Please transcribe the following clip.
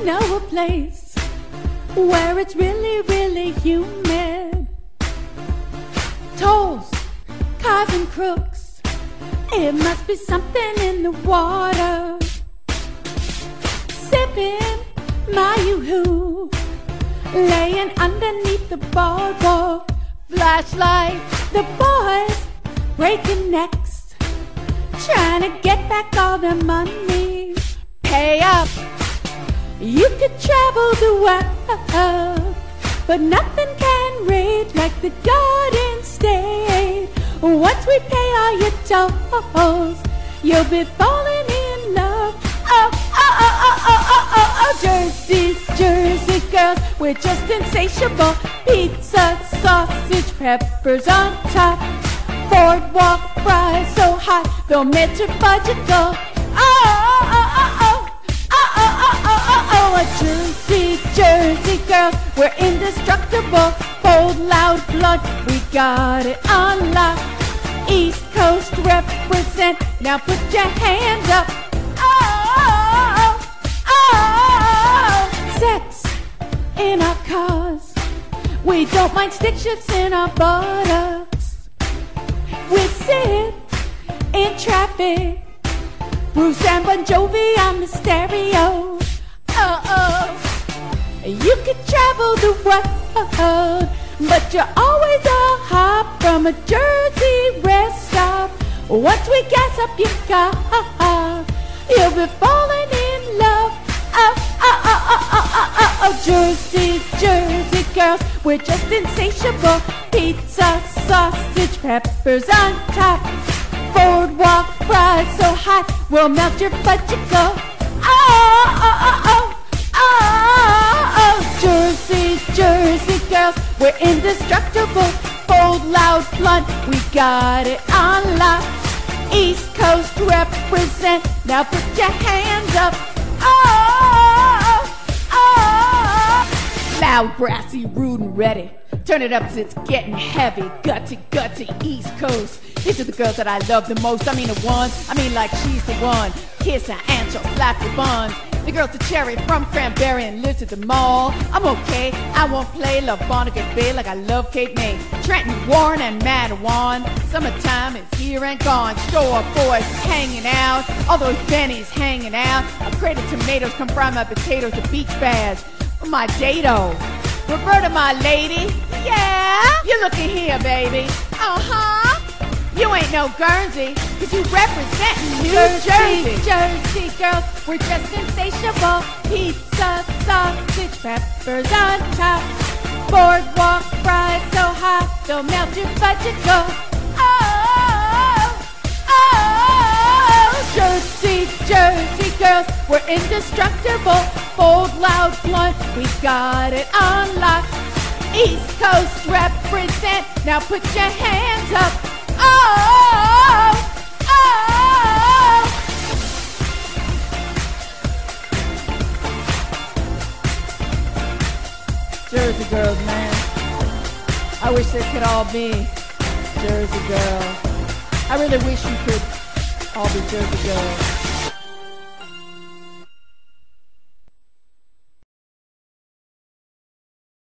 know a place where it's really, really humid. Tolls, cars and crooks, it must be something in the water. Sippin' Yoo Hoo, laying underneath the boardwalk. Flashlight, the boys breaking necks, trying to get back all their money. Pay up, you could travel the world, but nothing can rage like the Garden State. Once we pay all your tolls, you'll be falling in love. Oh, oh, oh, oh, oh, oh, oh, oh. Jersey girls, we're just insatiable. Pizza, sausage, peppers on top. Boardwalk fries so hot, they'll melt your budget go. Oh, oh, oh, oh, oh, oh, oh, oh, oh, oh, oh. Jersey girls, we're indestructible. Bold, loud blood, we got it on lock. East Coast represent, now put your hands up. Oh, oh, oh, sex in our cars, we don't mind stick shifts in our buttocks. We sit in traffic, Bruce and Bon Jovi on the stereo. Oh, oh, you could travel the world, but you're always a hop from a Jersey rest stop. Once we gas up your car, you'll be falling in love. Oh, oh, oh, oh, oh, oh, oh, oh. Jersey girls, we're just insatiable. Pizza, sausage, peppers on top. Boardwalk fries so hot, we'll melt your budget go. Oh, oh, oh, oh, oh, oh. Jersey girls, we're indestructible. Bold, loud, blunt, we got it on lock. East Coast represent, now put your hands up. Oh, oh, oh. Loud, brassy, rude and ready. Turn it up 'cause it's getting heavy. Gutsy, East Coast. These are the girls that I love the most. I mean the one, I mean like she's the one. Kiss her and she'll slap your buns. The girl's a cherry from Cranberry and lives at the mall. I'm okay, I won't play Love Barnegat Bay like I love Cape May. Trenton, Warren, and Matawan. Summertime is here and gone. Store boys hanging out, all those bennies hanging out. A crate of tomatoes come from my potatoes, the beach bags, my dado. Roberta, my lady, yeah, you're looking here, baby. Uh-huh. You ain't no Guernsey, 'cause you represent New Jersey. Jersey girls, we're just insatiable. Pizza, sausage, peppers on top. Boardwalk fries so hot, they'll melt your budget go. Oh, oh, Jersey girls, we're indestructible. Bold, loud, blunt, we got it on lock. East Coast represent, now put your hands up. Oh, oh, oh. Jersey girls, man. I wish they could all be Jersey girls. I really wish you could all be Jersey girls.